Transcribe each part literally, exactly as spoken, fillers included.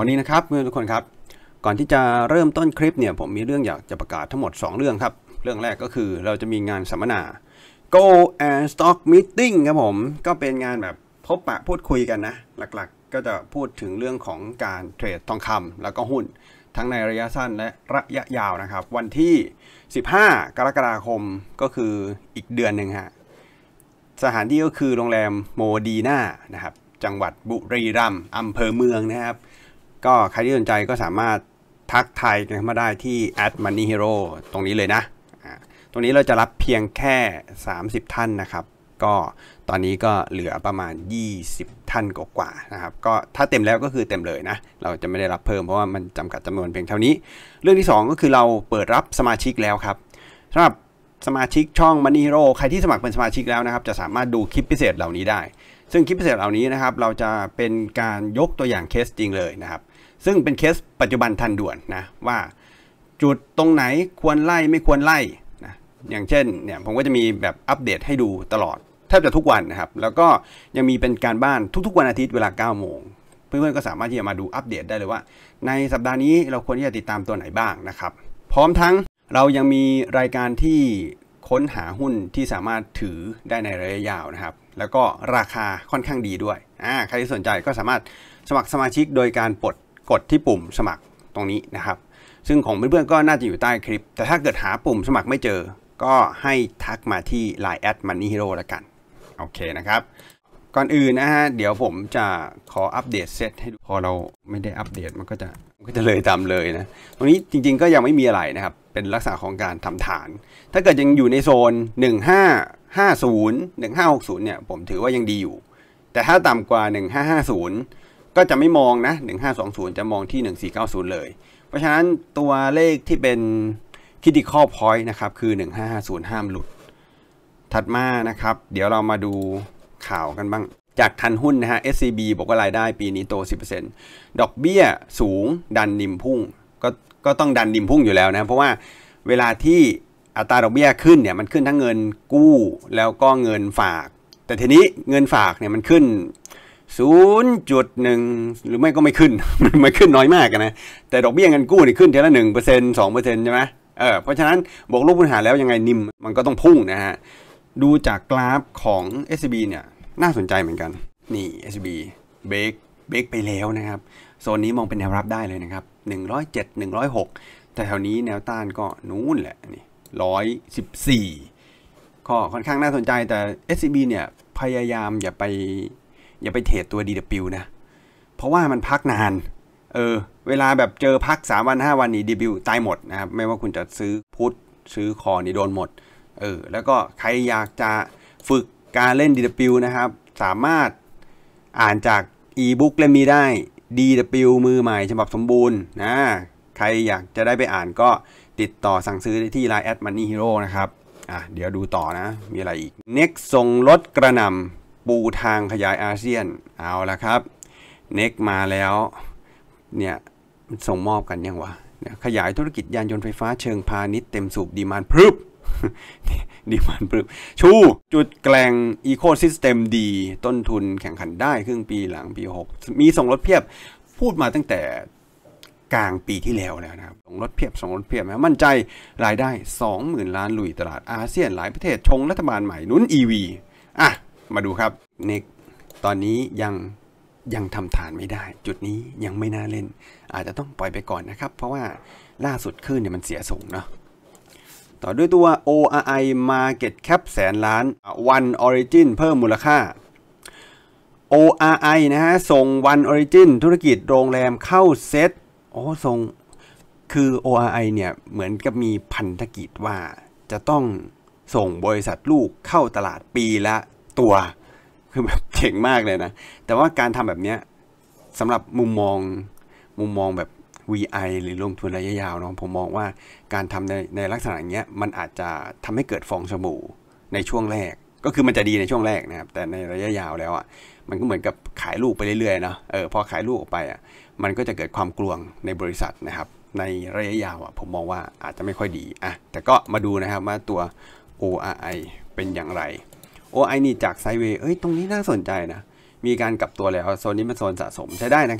วันนี้นะครับเพื่อนทุกคนครับก่อนที่จะเริ่มต้นคลิปเนี่ยผมมีเรื่องอยากจะประกาศทั้งหมดสองเรื่องครับเรื่องแรกก็คือเราจะมีงานสัมมนา Go and Stock Meeting ครับผมก็เป็นงานแบบพบปะพูดคุยกันนะหลักๆก็จะพูดถึงเรื่องของการเทรดทองคำแล้วก็หุ้นทั้งในระยะสั้นและระยะยาวนะครับวันที่สิบห้ากรกฎาคมก็คืออีกเดือนหนึ่งฮะสถานที่ก็คือโรงแรมโมดีนานะครับจังหวัดบุรีรัมย์อำเภอเมืองนะครับก็ใครที่สนใจก็สามารถทักทายกันมาได้ที่ แอท มันนี่ฮีโร่ ตรงนี้เลยนะตรงนี้เราจะรับเพียงแค่สามสิบท่านนะครับก็ตอนนี้ก็เหลือประมาณยี่สิบท่านกว่าๆนะครับก็ถ้าเต็มแล้วก็คือเต็มเลยนะเราจะไม่ได้รับเพิ่มเพราะว่ามันจำกัดจำนวนเพียงเท่านี้เรื่องที่สองก็คือเราเปิดรับสมาชิกแล้วครับสำหรับสมาชิกช่อง Money Hero ใครที่สมัครเป็นสมาชิกแล้วนะครับจะสามารถดูคลิปพิเศษเหล่านี้ได้ซึ่งคลิปพิเศษเหล่านี้นะครับเราจะเป็นการยกตัวอย่างเคสจริงเลยนะครับซึ่งเป็นเคสปัจจุบันทันด่วนนะว่าจุดตรงไหนควรไล่ไม่ควรไล่นะอย่างเช่นเนี่ยผมก็จะมีแบบอัปเดตให้ดูตลอดแทบจะทุกวันนะครับแล้วก็ยังมีเป็นการบ้านทุกๆวันอาทิตย์เวลาเก้าโมงเพื่อนๆก็สามารถที่จะมาดูอัปเดตได้เลยว่าในสัปดาห์นี้เราควรที่จะติดตามตัวไหนบ้างนะครับพร้อมทั้งเรายังมีรายการที่ค้นหาหุ้นที่สามารถถือได้ในระยะยาวนะครับแล้วก็ราคาค่อนข้างดีด้วยอ่าใครที่สนใจก็สามารถสมัครสมาชิกโดยการกดกดที่ปุ่มสมัครตรงนี้นะครับซึ่งของเพื่อนๆก็น่าจะอยู่ใต้คลิปแต่ถ้าเกิดหาปุ่มสมัครไม่เจอก็ให้ทักมาที่ ไลน์ แอท มันนี่ฮีโร่ แล้วกันโอเคนะครับก่อนอื่นนะฮะเดี๋ยวผมจะขออัปเดตเซตให้ดูพอเราไม่ได้อัปเดตมันก็จะมันก็จะเลยตามเลยนะตรงนี้จริงๆก็ยังไม่มีอะไรนะครับเป็นลักษณะของการทำฐานถ้าเกิดยังอยู่ในโซนหนึ่งห้าห้าศูนย์ หนึ่งห้าหกศูนย์เนี่ยผมถือว่ายังดีอยู่แต่ถ้าต่ำกว่าหนึ่งห้าห้าศูนย์ก็จะไม่มองนะหนึ่งห้าสองศูนย์จะมองที่หนึ่งสี่เก้าศูนย์เลยเพราะฉะนั้นตัวเลขที่เป็น critical point นะครับคือหนึ่งห้าห้าศูนย์ห้ามหลุดถัดมานะครับเดี๋ยวเรามาดูข่าวกันบ้างจากทันหุ้นนะฮะ เอส ซี บี บอกว่ารายได้ปีนี้โต สิบเปอร์เซ็นต์ ดอกเบี้ยสูงดันนิมพุ่งก็ก็ต้องดันนิมพุ่งอยู่แล้วนะเพราะว่าเวลาที่อัตราดอกเบี้ยขึ้นเนี่ยมันขึ้นทั้งเงินกู้แล้วก็เงินฝากแต่ทีนี้เงินฝากเนี่ยมันขึ้น ศูนย์จุดหนึ่ง หรือไม่ก็ไม่ขึ้น มันขึ้นน้อยมากนะแต่ดอกเบี้ยเงินกู้นี่ขึ้นทีละ หนึ่งเปอร์เซ็นต์ สองเปอร์เซ็นต์ ใช่ไหมเออเพราะฉะนั้นบวกลบคูณหารแล้วยังไงนิมมันก็ต้องพุ่งนะฮะดูจากกราฟของ เอส ซี บี เนี่ยน่าสนใจเหมือนกันนี่ เอส ซี บี เบรกเบรกไปแล้วนะครับโซนนี้มองเป็นแนวรับได้เลยนะครับหนึ่งร้อยเจ็ด หนึ่งร้อยหกแต่แถวนี้แนวต้านก็นู้นแหละนี่หนึ่งร้อยสิบสี่ก็ค่อนข้างน่าสนใจแต่ เอส ซี บี เนี่ยพยายามอย่าไปอย่าไปเทรดตัว ดี ดับเบิลยู นะเพราะว่ามันพักนานเออเวลาแบบเจอพักสามวันห้าวันนี่ ดี ดับเบิลยู ตายหมดนะครับไม่ว่าคุณจะซื้อพุทซื้อคอนี่โดนหมดเออแล้วก็ใครอยากจะฝึกการเล่น ดี ดับเบิลยู นะครับสามารถอ่านจากอีบุ๊กเล่มนี้ได้ ดี ดับเบิลยู มือใหม่ฉบับสมบูรณ์นะใครอยากจะได้ไปอ่านก็ติดต่อสั่งซื้อได้ที่ ไลน์ แอท มันนี่ฮีโร่ นะครับอ่ะเดี๋ยวดูต่อนะมีอะไรอีก Next ส่งลดกระหน่ำปูทางขยายอาเซียนเอาละครับ Next มาแล้วเนี่ยส่งมอบกันยังวะขยายธุรกิจยานยนต์ไฟฟ้าเชิงพาณิชย์เต็มสูบดีมานด์พรึบดีมานด์พรึบชูจุดแกล่งอีโคซิสเต็มดีต้นทุนแข่งขันได้ครึ่งปีหลังปีหกมีส่งลดเพียบพูดมาตั้งแต่กลางปีที่แล้วแล้วนะครับส่งลดเพียบส่งลดเพียบนะมั่นใจรายได้ สองหมื่น ล้านลุยตลาดอาเซียนหลายประเทศชงรัฐบาลใหม่นุ้น อี วี อ่ะมาดูครับเน็กตอนนี้ยังยังทำฐานไม่ได้จุดนี้ยังไม่น่าเล่นอาจจะต้องปล่อยไปก่อนนะครับเพราะว่าล่าสุดขึ้นเนี่ยมันเสียส่งเนาะต่อด้วยตัว โอ อาร์ ไอ Market Cap แสนล้าน One Origin เพิ่มมูลค่า โอ อาร์ ไอ นะฮะส่ง One Origin ธุรกิจโรงแรมเข้าเซ็ตโอ้ส่งคือ โอ อาร์ ไอ เนี่ยเหมือนกับมีพันธกิจว่าจะต้องส่งบริษัทลูกเข้าตลาดปีละตัวคือแบบเจ๋งมากเลยนะแต่ว่าการทำแบบนี้สำหรับมุมมองมุมมองแบบ วี ไอ หรือลงทุนระยะยาวเนาะผมมองว่าการทำในในลักษณะอย่างเงี้ยมันอาจจะทำให้เกิดฟองสบู่ในช่วงแรกก็คือมันจะดีในช่วงแรกนะครับแต่ในระยะยาวแล้วอ่ะมันก็เหมือนกับขายลูกไปเรื่อยๆเนาะเออพอขายลูกออกไปอ่ะมันก็จะเกิดความกลวงในบริษัทนะครับในระยะยาวอ่ะผมมองว่าอาจจะไม่ค่อยดีอ่ะแต่ก็มาดูนะครับว่าตัว โอ อาร์ ไอ เป็นอย่างไร โอ อาร์ ไอ นี่จากไซด์เวย์เอ้ยตรงนี้น่าสนใจนะมีการกลับตัวแล้วโซนนี้เป็นโซนสะสมใช้ได้นะครับ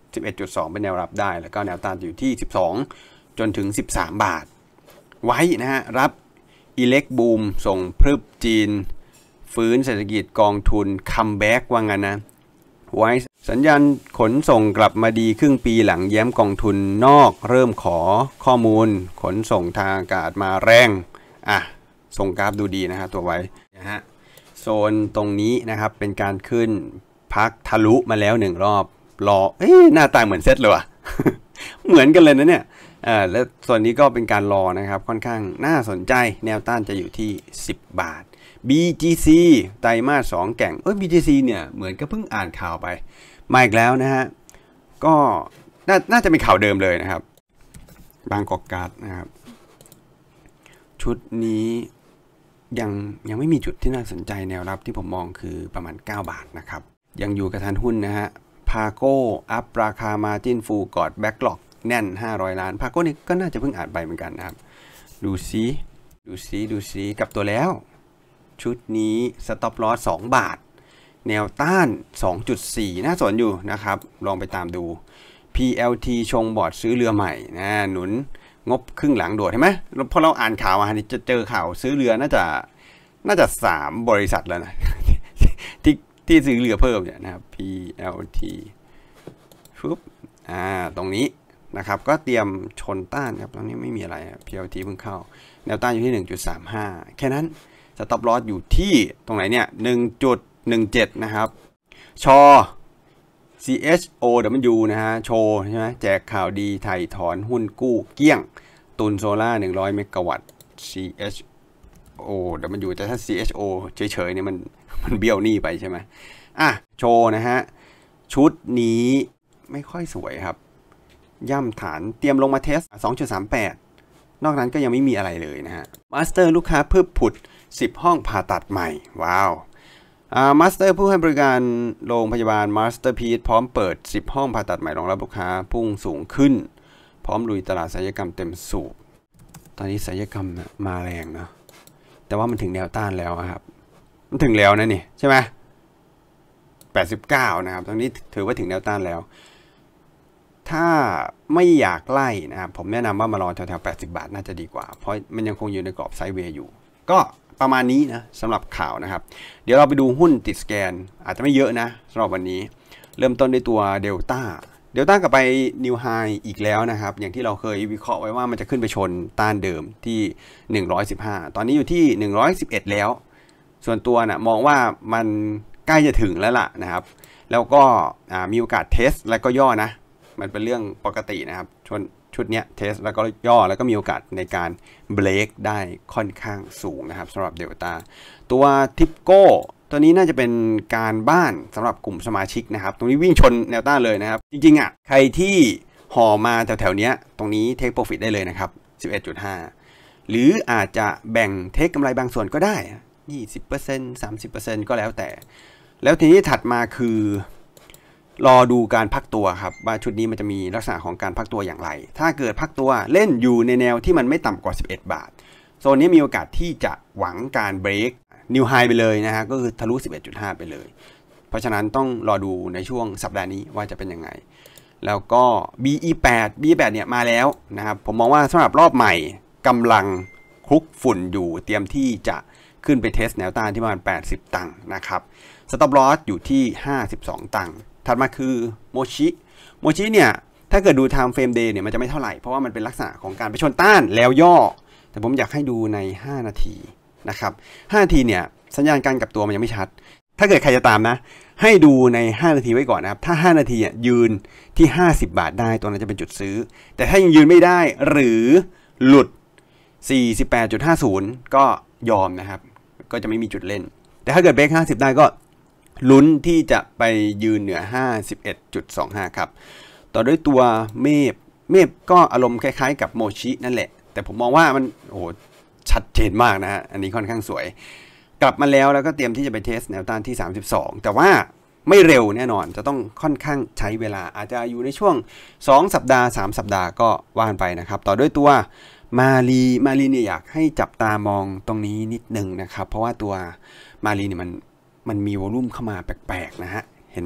สิบเอ็ดจุดสอง เป็นแนวรับได้แล้วก็แนวต้านอยู่ที่สิบสองจนถึงสิบสามบาทไว้นะฮะรับอิเล็กบูมส่งพรึบจีนฟื้นเศรษฐกิจกองทุนคัมแบ็กว่างั้นนะไว้สัญญาณขนส่งกลับมาดีครึ่งปีหลังแย้มกองทุนนอกเริ่มขอข้อมูลขนส่งทางอากาศมาแรงอ่ะส่งกราฟดูดีนะฮะตัวไว้นะฮะโซนตรงนี้นะครับเป็นการขึ้นพักทะลุมาแล้วหนึ่งรอบรอเอ๊ะหน้าตาเหมือนเซตเลยว่ะ เหมือนกันเลยนะเนี่ยอ่าแล้วส่วนนี้ก็เป็นการรอนะครับค่อนข้างน่าสนใจแนวต้านจะอยู่ที่สิบบาท บี จี ซี ไตรมาสสองแก่งเอ้ย บี จี ซี เนี่ยเหมือนก็เพิ่งอ่านข่าวไปมาอีกแล้วนะฮะก็น่าน่าจะเป็นข่าวเดิมเลยนะครับบางกอกการ์ดนะครับชุดนี้ยังยังไม่มีจุดที่น่าสนใจแนวรับที่ผมมองคือประมาณเก้าบาทนะครับยังอยู่กับทันหุ้นนะฮะพาโก้อัพราคามาร์จิ้นฟูกอดแบ็กหลอกแน่นห้าร้อยล้านพาโก้นี่ก็น่าจะเพิ่งอ่านไปเหมือนกันนะครับดูซิดูซิดูซิกลับตัวแล้วชุดนี้สต็อปลอสสองบาทแนวต้าน สองจุดสี่ น่าสนอยู่นะครับลองไปตามดู พี แอล ที ชงบอร์ดซื้อเรือใหม่นะหนุนงบครึ่งหลังโดดเห็นไหมพอเราอ่านข่าวมาจะเจอข่าวซื้อเรือน่าจะน่าจะสามบริษัทแล้วนะ ที่ที่ซื้อเรือเพิ่มเนี่ยนะครับ พี แอล ที ปุ๊บอ่าตรงนี้นะครับก็เตรียมชนต้านครับตรงนี้ไม่มีอะไร พี แอล ที เพิ่งเข้าแนวต้านอยู่ที่ หนึ่งจุดสามห้า แค่นั้นสต็อปลอสอยู่ที่ตรงไหนเนี่ย หนึ่งจุดหนึ่งเจ็ด นะครับชอ ซี เอช โอ ดับเบิลยู นะฮะโชว์ใช่ไหมแจกข่าวดีไถ่ถอนหุ้นกู้เกี้ยงตุนโซล่าหนึ่งร้อยเมกะวัตต์ ซี เอช โอ ดับเบิลยู แต่ถ้า ซี เอช โอ เฉยๆเนี่ยมันมันเบี้ยวหนี้ไปใช่ไหมอ่ะโชว์นะฮะชุดนี้ไม่ค่อยสวยครับย่ำฐานเตรียมลงมาเทส สองจุดสามแปด นอกนั้นก็ยังไม่มีอะไรเลยนะฮะมาสเตอร์ลูกค้าเพิ่มผุดสิบห้องผ่าตัดใหม่ว้าวมาสเตอร์ผู้ให้บริการโรงพยาบาลมาสเตอร์พีซพร้อมเปิดสิบห้องผ่าตัดใหม่รองรับลูกค้าพุ่งสูงขึ้นพร้อมลุยตลาดศัลยกรรมเต็มสูบตอนนี้ศัลยกรรมมาแรงนะแต่ว่ามันถึงแนวต้านแล้วครับมันถึงแล้วนะนี่ใช่ไหมแปดสิบเก้านะครับตรงนี้ถือว่าถึงแนวต้านแล้วถ้าไม่อยากไล่นะครับผมแนะนำว่ามารอแถวๆแปดสิบบาทน่าจะดีกว่าเพราะมันยังคงอยู่ในกรอบไซด์เวย์อยู่ก็ประมาณนี้นะสำหรับข่าวนะครับเดี๋ยวเราไปดูหุ้นติดสแกนอาจจะไม่เยอะนะสำหรับวันนี้เริ่มต้นด้วยตัวเดลต้าเดลต้ากลับไปนิวไฮอีกแล้วนะครับอย่างที่เราเคยวิเคราะห์ไว้ว่ามันจะขึ้นไปชนต้านเดิมที่หนึ่งร้อยสิบห้าตอนนี้อยู่ที่หนึ่งร้อยสิบเอ็ดแล้วส่วนตัวนะมองว่ามันใกล้จะถึงแล้วล่ะนะครับแล้วก็มีโอกาสเทสแล้วก็ย่อนะมันเป็นเรื่องปกตินะครับชนชุดนี้เทสแล้วก็ย่อแล้วก็มีโอกาสในการเบรกได้ค่อนข้างสูงนะครับสำหรับเดลต้าตัวทิปโก้ตัวนี้น่าจะเป็นการบ้านสำหรับกลุ่มสมาชิกนะครับตรงนี้วิ่งชนแนวต้านเลยนะครับจริงๆอ่ะใครที่ห่อมาแถวๆนี้ตรงนี้เทคโปรฟิตได้เลยนะครับ สิบเอ็ดจุดห้า หรืออาจจะแบ่งเทคกำไรบางส่วนก็ได้ ยี่สิบเปอร์เซ็นต์ สามสิบเปอร์เซ็นต์ ก็แล้วแต่แล้วทีนี้ถัดมาคือรอดูการพักตัวครับว่าชุดนี้มันจะมีลักษณะของการพักตัวอย่างไรถ้าเกิดพักตัวเล่นอยู่ในแนวที่มันไม่ต่ำกว่าสิบเอ็ดบาทโซนนี้มีโอกาสที่จะหวังการเบรกนิวไฮไปเลยนะฮะก็คือทะลุ สิบเอ็ดจุดห้า ไปเลยเพราะฉะนั้นต้องรอดูในช่วงสัปดาห์นี้ว่าจะเป็นยังไงแล้วก็ บี อี แปด บี อี แปด เนี่ยมาแล้วนะครับผมมองว่าสำหรับรอบใหม่กำลังคลุกฝุ่นอยู่เตรียมที่จะขึ้นไปเทสแนวต้านที่ประมาณแปดสิบตังค์นะครับสต็อปลอสอยู่ที่ห้าสิบสองตังค์ถัดมาคือโมชิโมชิเนี่ยถ้าเกิดดู time frame day เนี่ยมันจะไม่เท่าไหร่เพราะว่ามันเป็นลักษณะของการไปชนต้านแล้วย่อแต่ผมอยากให้ดูในห้านาทีนะครับห้านาทีเนี่ยสัญญาณการกลับตัวมันยังไม่ชัดถ้าเกิดใครจะตามนะให้ดูในห้านาทีไว้ก่อนนะครับถ้าห้านาทียืนที่ห้าสิบบาทได้ตัวนั้นจะเป็นจุดซื้อแต่ถ้ายังยืนไม่ได้หรือหลุด สี่สิบแปดจุดห้าศูนย์ ก็ยอมนะครับก็จะไม่มีจุดเล่นแต่ถ้าเกิดเบรกห้าสิบได้ก็ลุ้นที่จะไปยืนเหนือ ห้าสิบเอ็ดจุดสองห้า ครับต่อด้วยตัวเมฟเมฟก็อารมณ์คล้ายๆกับโมชินั่นแหละแต่ผมมองว่ามันโอ้โหชัดเจนมากนะฮะอันนี้ค่อนข้างสวยกลับมาแล้วแล้วก็เตรียมที่จะไปเทสแนวต้านที่สามสิบสองแต่ว่าไม่เร็วแน่นอนจะต้องค่อนข้างใช้เวลาอาจจะอยู่ในช่วงสองสัปดาห์สามสัปดาห์ก็ว่านไปนะครับต่อด้วยตัวมาลีมาลีเนี่ยอยากให้จับตามองตรงนี้นิดนึงนะครับเพราะว่าตัวมาลีเนี่ยมันมันมีวอลุ่มเข้ามาแปลกๆนะฮะเห็นไหม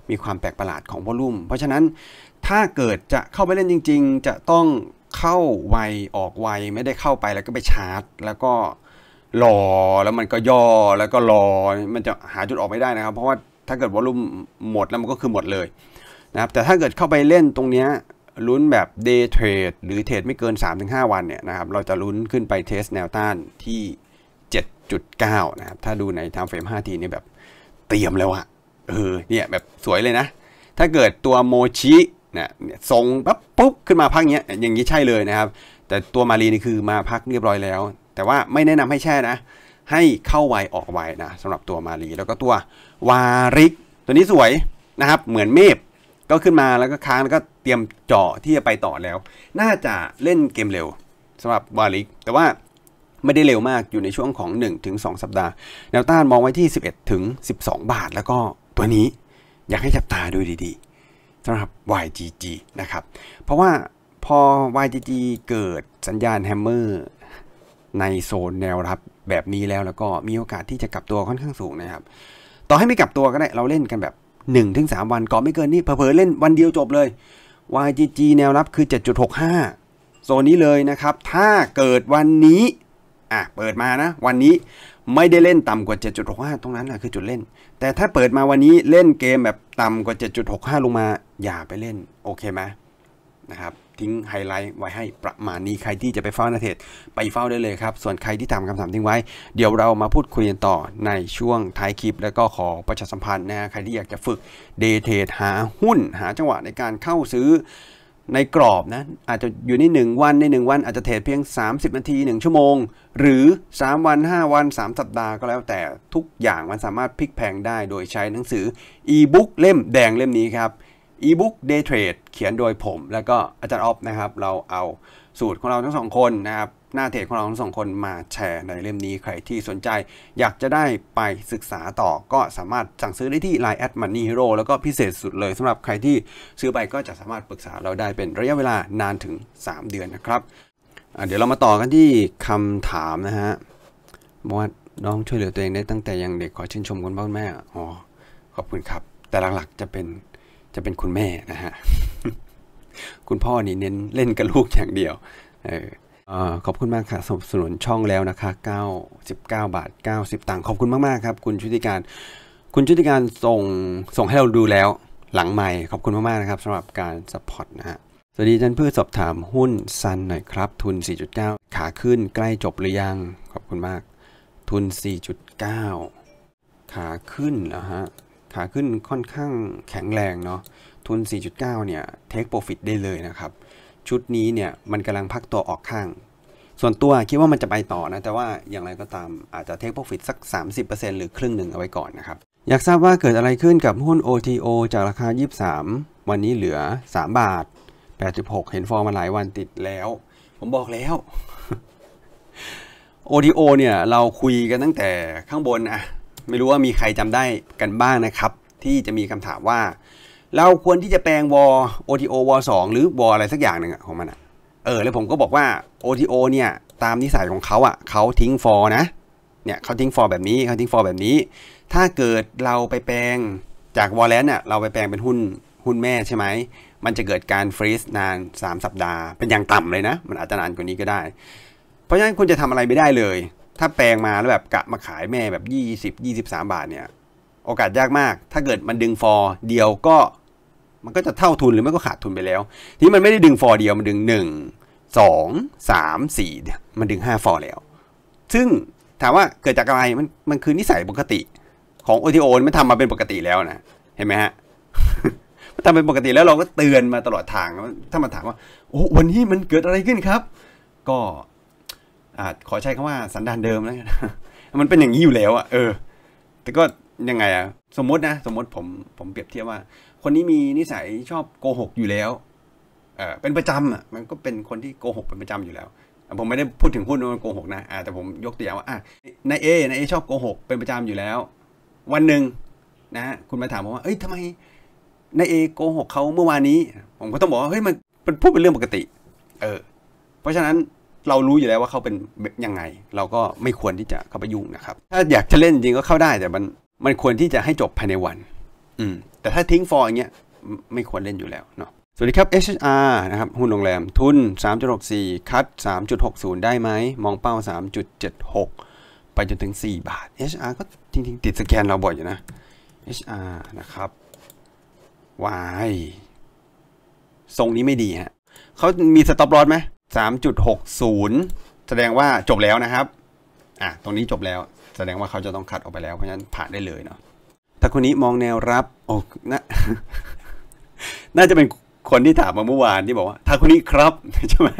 มีความแปลกประหลาดของวอลลุ่มเพราะฉะนั้นถ้าเกิดจะเข้าไปเล่นจริงๆจะต้องเข้าไวออกไวไม่ได้เข้าไปแล้วก็ไปชาร์จแล้วก็รอแล้วมันก็ย่อแล้วก็รอมันจะหาจุดออกไม่ได้นะครับเพราะว่าถ้าเกิดวอลลุ่มหมดแล้วมันก็คือหมดเลยนะครับแต่ถ้าเกิดเข้าไปเล่นตรงนี้ลุ้นแบบ day trade หรือเทรดไม่เกิน สามถึงห้า วันเนี่ยนะครับเราจะลุ้นขึ้นไปเทสแนวต้านที่ เจ็ดจุดเก้า นะครับถ้าดูใน time frame ห้า ที นี่แบบเตรียมแล้วอะเออเนี่ยแบบสวยเลยนะถ้าเกิดตัวโมชิเนี่ยทรงปั๊บปุ๊บขึ้นมาพักเนี้ยอย่างนี้ใช่เลยนะครับแต่ตัวมารีนี่คือมาพักเรียบร้อยแล้วแต่ว่าไม่แนะนำให้แช่นะให้เข้าไวออกไวนะสำหรับตัวมารีแล้วก็ตัววาริกตัวนี้สวยนะครับเหมือนเมฟก็ขึ้นมาแล้วก็ค้างแล้วก็เตรียมเจาะที่จะไปต่อแล้วน่าจะเล่นเกมเร็วสำหรับวาริกแต่ว่าไม่ได้เร็วมากอยู่ในช่วงของ หนึ่งถึงสอง สัปดาห์แนวต้านมองไว้ที่ สิบเอ็ดถึงสิบสอง บาทแล้วก็ตัวนี้อยากให้จับตาดูดีๆสำหรับ วาย จี จี นะครับเพราะว่าพอ วาย จี จี เกิดสัญญาณแฮมเมอร์ในโซนแนวรับแบบนี้แล้วแล้วก็มีโอกาสที่จะกลับตัวค่อนข้างสูงนะครับต่อให้ไม่กลับตัวก็ได้เราเล่นกันแบบ หนึ่งถึงสาม วันก่อนไม่เกินนี่เผลอๆเล่นวันเดียวจบเลย วาย จี จี แนวรับคือ เจ็ดจุดหกห้า โซนนี้เลยนะครับถ้าเกิดวันนี้อ่ะเปิดมานะวันนี้ไม่ได้เล่นต่ำกว่า เจ็ดจุดหกห้า ตรงนั้นแหละคือจุดเล่นแต่ถ้าเปิดมาวันนี้เล่นเกมแบบต่ำกว่า เจ็ดจุดหกห้า ลงมาอย่าไปเล่นโอเคไหมนะครับทิ้งไฮไลท์ไว้ให้ประมาณนี้ใครที่จะไปเฝ้าหน้าเทรดไปเฝ้าได้เลยครับส่วนใครที่ถามคำถามทิ้งไว้เดี๋ยวเรามาพูดคุยกันต่อในช่วงท้ายคลิปแล้วก็ขอประชาสัมพันธ์นะใครที่อยากจะฝึกเดย์เทรดหาหุ้นหาจังหวะในการเข้าซื้อในกรอบนะอาจจะอยู่ในหนึ่งวันในหนึ่งวันอาจจะเทรดเพียงสามสิบนาทีหนึ่งชั่วโมงหรือสามวันห้าวันสามสัปดาห์ก็แล้วแต่ทุกอย่างมันสามารถพลิกแพลงได้โดยใช้หนังสืออีบุ๊กเล่มแดงเล่มนี้ครับอีบุ๊ก Day Trade เขียนโดยผมแล้วก็อาจารย์ออฟนะครับเราเอาสูตรของเราทั้งสองคนนะครับหน้าเทรดของเราทั้งสองคนมาแชร์ในเล่มนี้ใครที่สนใจอยากจะได้ไปศึกษาต่อก็สามารถสั่งซื้อได้ที่ ไลน์ แอท มันนี่ฮีโร่ แล้วก็พิเศษสุดเลยสำหรับใครที่ซื้อไปก็จะสามารถปรึกษาเราได้เป็นระยะเวลานานถึงสามเดือนนะครับเดี๋ยวเรามาต่อกันที่คำถามนะฮะบอกว่าน้องช่วยเหลือตัวเองได้ตั้งแต่ยังเด็กขอชื่นชมคุณพ่อคุณแม่อ๋อขอบคุณครับแต่หลักๆจะเป็นจะเป็นคุณแม่นะฮะ คุณพ่อนี่เน้นเล่นกับลูกอย่างเดียวเออขอบคุณมากค่ะสนับสนุนช่องแล้วนะคะเก้าสิบเก้าบาทเก้าสิบตังค์ขอบคุณมากๆครับคุณชุติการคุณชุติการส่งส่งให้เราดูแล้วหลังใหม่ขอบคุณมากๆนะครับสำหรับการซัพพอร์ตนะฮะสวัสดีท่านเพื่อสอบถามหุ้นซันหน่อยครับทุน สี่จุดเก้า ขาขึ้นใกล้จบหรือยังขอบคุณมากทุน สี่จุดเก้า ขาขึ้นนะฮะขาขึ้นค่อนข้างแข็งแรงเนาะทุน สี่จุดเก้า เนี่ยเทคโปรฟิตได้เลยนะครับชุดนี้เนี่ยมันกำลังพักตัวออกข้างส่วนตัวคิดว่ามันจะไปต่อนะแต่ว่าอย่างไรก็ตามอาจจะเทคโปรฟิตสัก สามสิบเปอร์เซ็นต์ หรือครึ่งหนึ่งเอาไว้ก่อนนะครับอยากทราบว่าเกิดอะไรขึ้นกับหุ้น โอ ที โอ จากราคายี่สิบสามวันนี้เหลือสามบาทแปดสิบหกเห็นฟอร์มาหลายวันติดแล้วผมบอกแล้ว โอ ที โอ เนี่ยเราคุยกันตั้งแต่ข้างบนอะไม่รู้ว่ามีใครจำได้กันบ้างนะครับที่จะมีคำถามว่าเราควรที่จะแปลงวอ โอ ที โอ วอ สองหรือวออะไรสักอย่างหนึ่งของมันอ่ะเออแล้วผมก็บอกว่า โอ ที โอ เนี่ยตามนิสัยของเขาอ่ะเขาทิ้งฟอนะเนี่ยเขาทิ้งฟอแบบนี้เขาทิ้งฟอแบบนี้ถ้าเกิดเราไปแปลงจากวอลเลนเนี่ยเราไปแปลงเป็นหุ้นหุ้นแม่ใช่ไหมมันจะเกิดการฟรีซนานสามสัปดาห์เป็นอย่างต่ำเลยนะมันอาจจะนานกว่านี้ก็ได้เพราะฉะนั้นคุณจะทำอะไรไม่ได้เลยถ้าแปลงมาแล้วแบบกะมาขายแม่แบบยี่สิบ ยี่สิบสามบาทเนี่ยโอกาสยากมากถ้าเกิดมันดึงฟอร์เดียวก็มันก็จะเท่าทุนหรือไม่ก็ขาดทุนไปแล้วที่มันไม่ได้ดึงฟอร์เดียวมันดึงหนึ่ง สอง สาม สี่มันดึงห้าฟอร์แล้วซึ่งถามว่าเกิดจากอะไรมันมันคือนิสัยปกติของ โอ ที โอ มันทำมาเป็นปกติแล้วนะเห็นไหมฮะ มันทำเป็นปกติแล้วเราก็เตือนมาตลอดทางถ้ามาถามว่าโอ้วันนี้มันเกิดอะไรขึ้นครับก็อาจขอใช้คำว่าสันดานเดิมแล้วกัน มันเป็นอย่างนี้อยู่แล้วอะเออแต่ก็ยังไงอะสมมตินะสมมติผมผมเปรียบเทียบว่าคนนี้มีนิสัยชอบโกหกอยู่แล้วเออเป็นประจำอ่ะมันก็เป็นคนที่โกหกเป็นประจำอยู่แล้วผมไม่ได้พูดถึงหุ้นว่ามันโกหกนะแต่ผมยกตัวอย่างว่าอ่ะนายเอนายเอชอบโกหกเป็นประจำอยู่แล้ววันหนึ่งนะคุณมาถามผมว่าเอ้ยทำไมนายเอโกหกเขาเมื่อวานนี้ผมก็ต้องบอกว่าเฮ้ยมันเป็นพูดเป็นเรื่องปกติเออเพราะฉะนั้นเรารู้อยู่แล้วว่าเขาเป็นยังไงเราก็ไม่ควรที่จะเข้าไปยุ่งนะครับถ้าอยากจะเล่นจริงก็เข้าได้แต่มันมันควรที่จะให้จบภายในวันอืมแต่ถ้าทิ้ง for อย่างเงี้ยไม่ควรเล่นอยู่แล้วเนาะสวัสดีครับ เอช อาร์ นะครับหุ้นโรงแรมทุน สามจุดหกสี่ คัด สามจุดหกศูนย์ ได้ไหมมองเป้า สามจุดเจ็ดหก ไปจนถึงสี่บาท เอช อาร์ ก็จริงๆติดสแกนเราบ่อยอยู่นะ เอช อาร์ นะครับวายทรงนี้ไม่ดีฮะเขามีสต็อปลอสไหม สามจุดหกศูนย์ แสดงว่าจบแล้วนะครับอ่ะตรงนี้จบแล้วแสดงว่าเขาจะต้องคัดออกไปแล้วเพราะฉะนั้นผ่านได้เลยเนาะถ้าคนนี้มองแนวรับโอ้น่า น่าจะเป็นคนที่ถามมาเมื่อวานที่บอกว่าถ้าคนนี้ครับใช่ไหม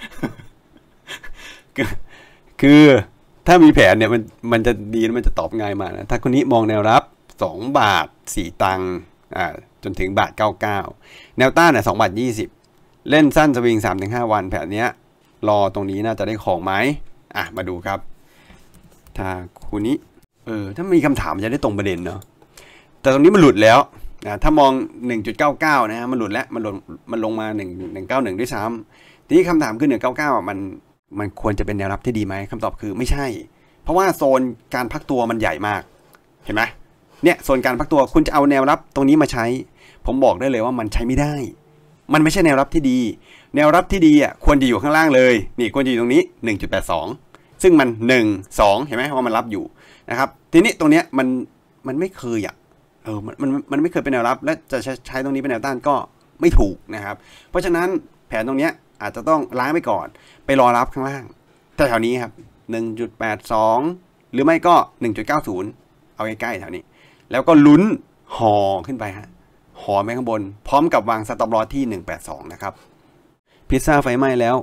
คือถ้ามีแผนเนี่ยมันมันจะดีมันจะตอบง่ายมากนะถ้าคนนี้มองแนวรับสองบาทสี่ตังค์อ่าจนถึงบาทเก้าสิบเก้าแนวต้านเนี่ยสองบาทยี่สิบเล่นสั้นสวิง สามถึงห้า วันแผนเนี้ยรอตรงนี้น่าจะได้ของไหมอ่ะมาดูครับถ้าคุณนี้เออถ้ามีคำถามจะได้ตรงประเด็นเนาะแต่ตรงนี้มันหลุดแล้วนะถ้ามอง หนึ่งจุดเก้าเก้า นะฮะมันหลุดแล้วมันหลุดมันลงมาหนึ่ง หนึ่งเก้าหนึ่งด้วยซ้ำทีนี้คำถามคือหนึ่งเก้าเก้าอ่ะมันมันควรจะเป็นแนวรับที่ดีไหมคำตอบคือไม่ใช่เพราะว่าโซนการพักตัวมันใหญ่มากเห็นไหมเนี่ยโซนการพักตัวคุณจะเอาแนวรับตรงนี้มาใช้ผมบอกได้เลยว่ามันใช้ไม่ได้มันไม่ใช่แนวรับที่ดีแนวรับที่ดีอ่ะควรจะอยู่ข้างล่างเลยนี่ควรจะอยู่ตรงนี้ หนึ่งจุดแปดสอง ซึ่งมันหนึ่ง สองเห็นไหมว่ามันรับอยู่นะครับทีนี้ตรงเนี้ยมันมันไม่เคยอ่ะเออมันมันมันไม่เคยเป็นแนวรับและจะใช้ตรงนี้เป็นแนวต้านก็ไม่ถูกนะครับเพราะฉะนั้นแผนตรงเนี้ยอาจจะต้องล้างไปก่อนไปรอรับข้างล่างแถวๆนี้ครับ หนึ่งจุดแปดสอง หรือไม่ก็ หนึ่งจุดเก้าศูนย์ เอาใกล้ๆแถวนี้แล้วก็ลุ้นห่อขึ้นไปฮะห่อไปข้างบนพร้อมกับวางสต็อปลอสที่หนึ่งแปดสองนะครับพิซซ่าไฟไหม้แล้ว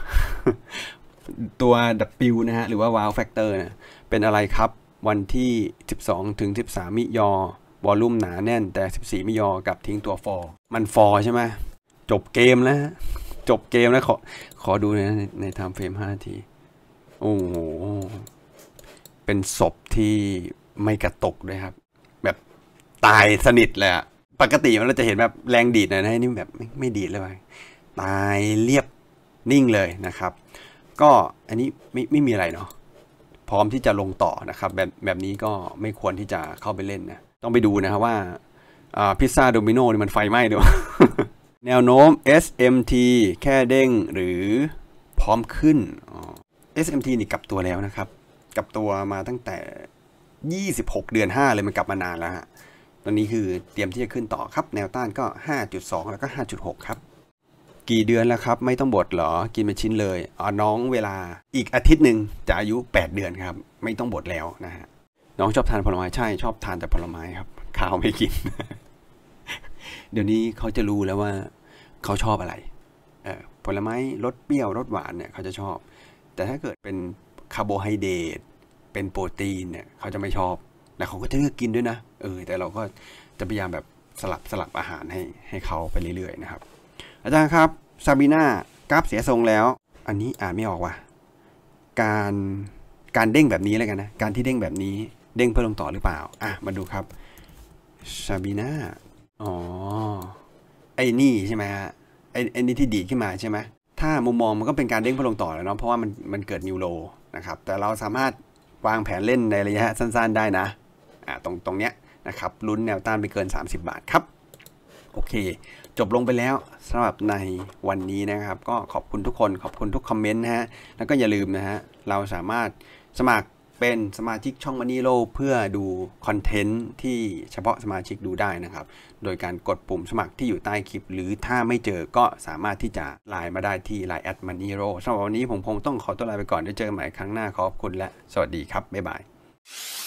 ตัว W นะฮะหรือว่า Wow Factor นะเป็นอะไรครับวันที่สิบสองถึงสิบสามมิยอวอลลุ่มหนาแน่นแต่สิบสี่มิยอกับทิ้งตัวฟอร์มันฟอร์ใช่ไหมจบเกมแล้วจบเกมแล้วขอขอดูนะในในไทม์เฟรมห้านาทีโอ้โหเป็นศพที่ไม่กระตกด้วยครับแบบตายสนิทเลยอะปกติเราจะเห็นแบบแรงดีดนะนะนี่แบบไม่ไม่ดีดเลยตายเรียบนิ่งเลยนะครับก็อันนี้ไม่ไม่มีอะไรเนาะพร้อมที่จะลงต่อนะครับแบบแบบนี้ก็ไม่ควรที่จะเข้าไปเล่นนะต้องไปดูนะครับว่าพิซซ่าโดมิโนนี่มันไฟไหม้ด้วย แนวโน้ม เอส เอ็ม ที แค่เด้งหรือพร้อมขึ้น เอส เอ็ม ที นี่กลับตัวแล้วนะครับกลับตัวมาตั้งแต่ยี่สิบหกเดือนห้าเลยมันกลับมานานแล้วฮะตอนนี้คือเตรียมที่จะขึ้นต่อครับแนวต้านก็ ห้าจุดสอง แล้วก็ ห้าจุดหก ครับกี่เดือนแล้วครับไม่ต้องบดเหรอกินเป็นชิ้นเลยอ๋อน้องเวลาอีกอาทิตย์หนึ่งจะอายุแปดเดือนครับไม่ต้องบดแล้วนะฮะน้องชอบทานผลไม้ใช่ชอบทานแต่ผลไม้ครับข้าวไม่กิน เดี๋ยวนี้เขาจะรู้แล้วว่าเขาชอบอะไรเออผลไม้รสเปรี้ยวรสหวานเนี่ยเขาจะชอบแต่ถ้าเกิดเป็นคาร์โบไฮเดรตเป็นโปรตีนเนี่ยเขาจะไม่ชอบและเขาก็จะเลือกกินด้วยนะเออแต่เราก็จะพยายามแบบสลับสลับอาหารให้ให้เขาไปเรื่อยๆนะครับอาจารย์ครับซาบีน่ากราฟเสียทรงแล้วอันนี้อ่านไม่ออกว่ะการการเด้งแบบนี้เลยกันนะการที่เด้งแบบนี้เด้งเพื่อลงต่อหรือเปล่าอ่ะมาดูครับซาบีน่าอ๋อไอ้นี่ใช่ไหมฮะไอ้ไอ้นี่ที่ดีขึ้นมาใช่ไหมถ้ามุมมองมันก็เป็นการเด้งเพื่อลงต่อแล้วเนาะเพราะว่ามันมันเกิดนิวโลนะครับแต่เราสามารถวางแผนเล่นในระยะสั้นๆได้นะอ่ะตรงตรงเนี้ยนะครับลุ้นแนวต้านไปเกินสามสิบบาทครับโอเคจบลงไปแล้วสำหรับในวันนี้นะครับก็ขอบคุณทุกคนขอบคุณทุกคอมเมนต์นะฮะแล้วก็อย่าลืมนะฮะเราสามารถสมัครเป็นสมาชิกช่อง Money Hero เพื่อดูคอนเทนต์ที่เฉพาะสมาชิกดูได้นะครับโดยการกดปุ่มสมัครที่อยู่ใต้คลิปหรือถ้าไม่เจอก็สามารถที่จะไลน์มาได้ที่ไลน์ แอท Money Hero สำหรับวันนี้ผมคงต้องขอตัวลาไปก่อนได้เจอกันใหม่ครั้งหน้าขอบคุณและสวัสดีครับบ๊ายบาย